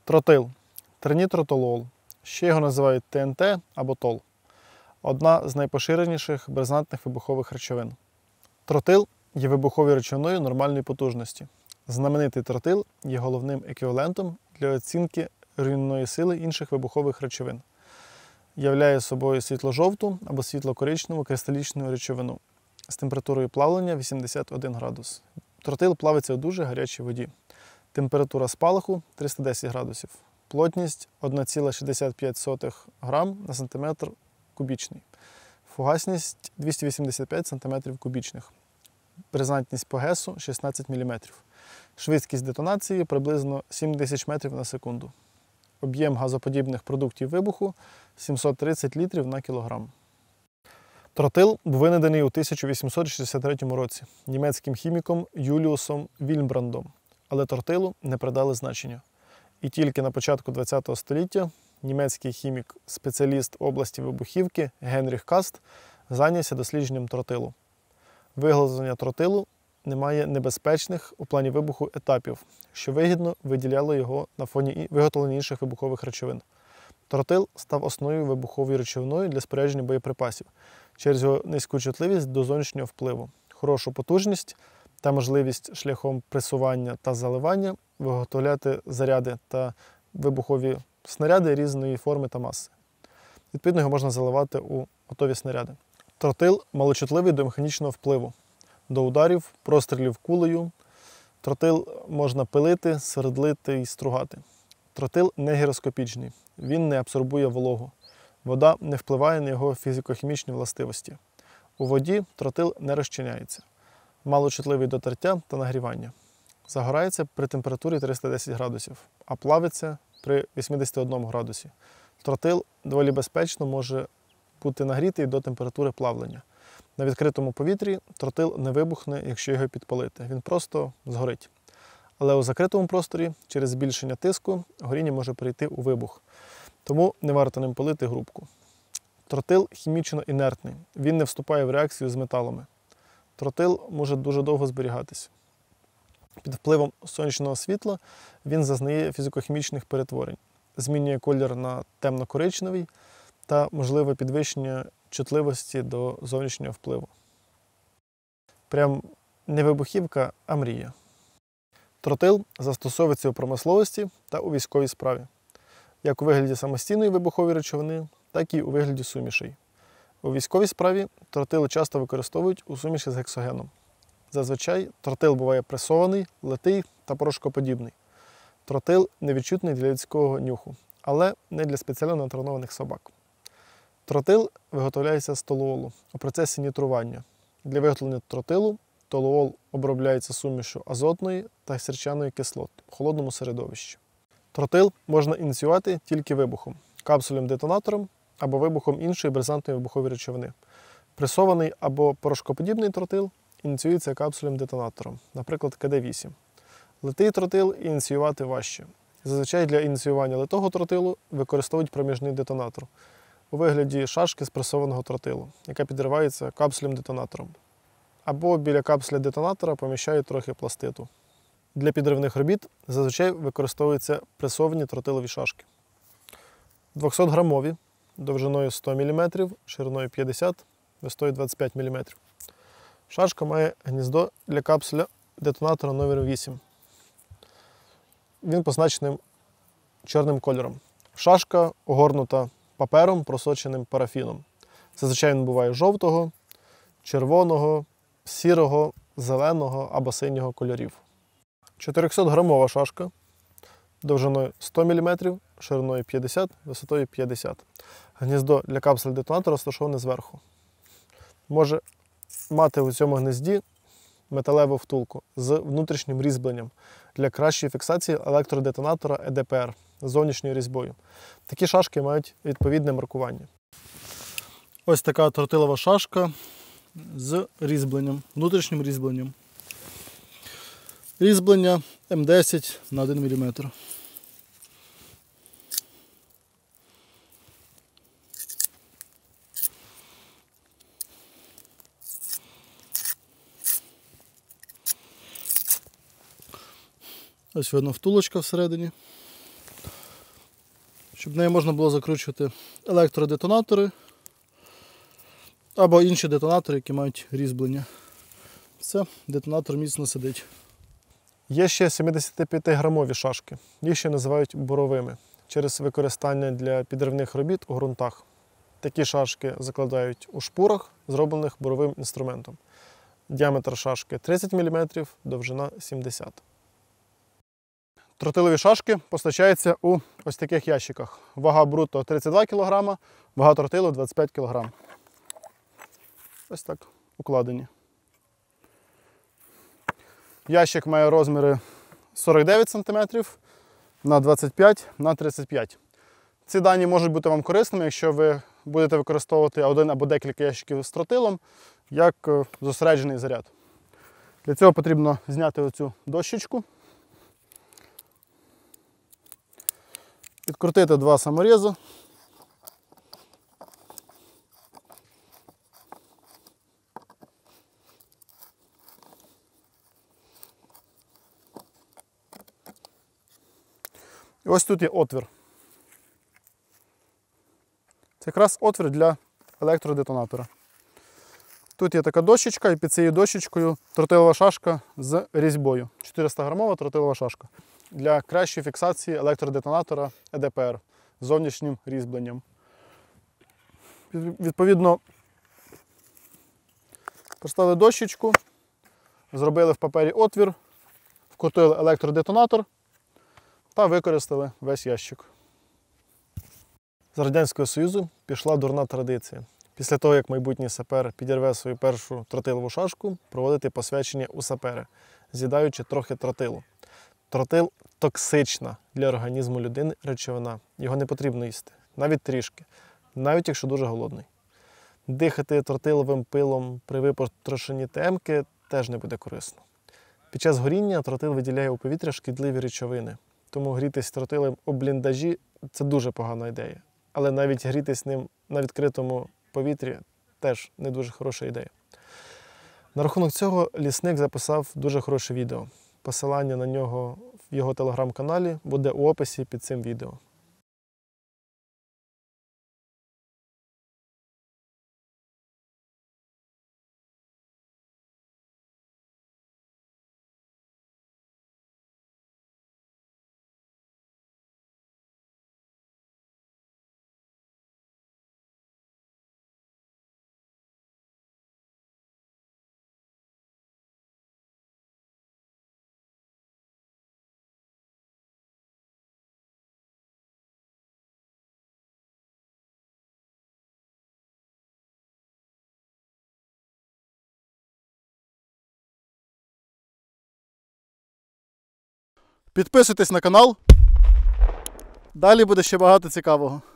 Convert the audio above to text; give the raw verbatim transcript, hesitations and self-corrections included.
Тротил – тринітротолуол, ще його називають Т Н Т або тол. Одна з найпоширеніших бризантних вибухових речовин. Тротил є вибуховою речовиною нормальної потужності. Знаменитий тротил є головним еквівалентом для оцінки руйнівної сили інших вибухових речовин. Являє собою світло-жовту або світло-коричневу кристалічну речовину з температурою плавлення вісімдесят один градус. Тротил плавиться у дуже гарячій воді. Температура спалаху триста десять градусів. Плотність одна ціла шістдесят п'ять сотих грам на сантиметр кубічний. Фугасність двісті вісімдесят п'ять сантиметрів кубічних. Бризантність по гесу шістнадцять міліметрів. Швидкість детонації приблизно сім тисяч метрів на секунду. Об'єм газоподібних продуктів вибуху сімсот тридцять літрів на кілограм. Тротил був винайдений у тисяча вісімсот шістдесят третьому році німецьким хіміком Юліусом Вільмбрандом, але тротилу не придали значення. І тільки на початку ХХ століття німецький хімік-спеціаліст області вибухівки Генріх Каст зайнявся дослідженням тротилу. Виглаження тротилу не має небезпечних у плані вибуху етапів, що вигідно виділяло його на фоні виготовлення інших вибухових речовин. Тротил став основною вибуховою речовиною для спорядження боєприпасів через його низьку чутливість до зовнішнього впливу, хорошу потужність та можливість шляхом пресування та заливання виготовляти заряди та вибухові снаряди різної форми та маси. Відповідно, його можна заливати у готові снаряди. Тротил малочутливий до механічного впливу, до ударів, прострілів кулею. Тротил можна пилити, свердлити і стругати. Тротил не гіроскопічний, він не абсорбує вологу. Вода не впливає на його фізико-хімічні властивості. У воді тротил не розчиняється. Малочутливий до тертя та нагрівання. Загорається при температурі триста десять градусів, а плавиться при вісімдесят одному градусі. Тротил доволі безпечно може бути нагрітий до температури плавлення. На відкритому повітрі тротил не вибухне, якщо його підпалити. Він просто згорить. Але у закритому просторі через збільшення тиску горіння може прийти у вибух. Тому не варто ним палити грубку. Тротил хімічно інертний. Він не вступає в реакцію з металами. Тротил може дуже довго зберігатись. Під впливом сонячного світла він зазнає фізико-хімічних перетворень. Змінює колір на темно-коричневий та можливе підвищення чутливості до зовнішнього впливу. Прям не вибухівка, а мрія. Тротил застосовується у промисловості та у військовій справі. Як у вигляді самостійної вибухової речовини, так і у вигляді сумішей. У військовій справі тротил часто використовують у суміші з гексогеном. Зазвичай тротил буває пресований, литий та порошкоподібний. Тротил невідчутний для людського нюху, але не для спеціально натренованих собак. Тротил виготовляється з толуолу у процесі нітрування. Для виготовлення тротилу толуол обробляється сумішю азотної та сірчаної кислот в холодному середовищі. Тротил можна ініціювати тільки вибухом, капсулем-детонатором або вибухом іншої бризантної вибухової речовини. Пресований або порошкоподібний тротил ініціюється капсулем-детонатором, наприклад, К Д вісім. Литий тротил ініціювати важче. Зазвичай для ініціювання литого тротилу використовують проміжний детонатор у вигляді шашки з пресованого тротилу, яка підривається капсулем-детонатором. Або біля капсуля детонатора поміщають трохи пластиту. Для підривних робіт зазвичай використовуються пресовані тротилові шашки. двохсотграмові, довжиною сто міліметрів, шириною п'ятдесят, висотою двадцять п'ять міліметрів. Шашка має гніздо для капсуля детонатора номер вісім. Він позначений чорним кольором. Шашка огорнута папером, просоченим парафіном. Зазвичай він буває жовтого, червоного, сірого, зеленого або синього кольорів. чотирьохсотграмова шашка довжиною сто міліметрів, шириною п'ятдесят, висотою п'ятдесят. Гніздо для капсуль детонатора розташоване зверху. Може мати у цьому гнізді металеву втулку з внутрішнім різьбленням для кращої фіксації електродетонатора Е Д П Р з зовнішньою різьбою. Такі шашки мають відповідне маркування. Ось така тротилова шашка з різьбленням, внутрішнім різьбленням. Різьблення М десять на один міліметр. Ось видно втулочка всередині. щоб нею можна було закручувати електродетонатори або інші детонатори, які мають різьблення. Все, детонатор міцно сидить. Є ще сімдесятип'ятиграмові шашки. Їх ще називають буровими через використання для підривних робіт у ґрунтах. Такі шашки закладають у шпурах, зроблених буровим інструментом. Діаметр шашки тридцять міліметрів, довжина сімдесят. Тротилові шашки постачаються у ось таких ящиках. Вага бруто тридцять два кілограми, вага тротилу двадцять п'ять кілограмів. Ось так укладені. Ящик має розміри сорок дев'ять сантиметрів на двадцять п'ять на тридцять п'ять. Ці дані можуть бути вам корисними, якщо ви будете використовувати один або декілька ящиків з тротилом як зосереджений заряд. Для цього потрібно зняти оцю дощечку, відкрутити два саморізи. І ось тут є отвір. Це якраз отвір для електродетонатора. Тут є така дощечка, і під цією дощечкою тротилова шашка з різьбою. чотириста грамова тротилова шашка. Для кращої фіксації електродетонатора е де пе ер з зовнішнім різьбленням. Відповідно, поставили дощечку, зробили в папері отвір, вкрутили електродетонатор та використали весь ящик. З Радянського Союзу пішла дурна традиція. Після того, як майбутній сапер підірве свою першу тротилову шашку, проводити посвячення у сапери, з'їдаючи трохи тротилу. Тротил – токсична для організму людини речовина. Його не потрібно їсти, навіть трішки, навіть якщо дуже голодний. Дихати тротиловим пилом при випотрошенні темки теж не буде корисно. Під час горіння тротил виділяє у повітря шкідливі речовини. Тому грітись тротилем у бліндажі – це дуже погана ідея. Але навіть грітись ним на відкритому повітрі теж не дуже хороша ідея. На рахунок цього лісник записав дуже хороше відео. Посилання на нього в його телеграм-каналі буде у описі під цим відео. Підписуйтесь на канал. Далі буде ще багато цікавого.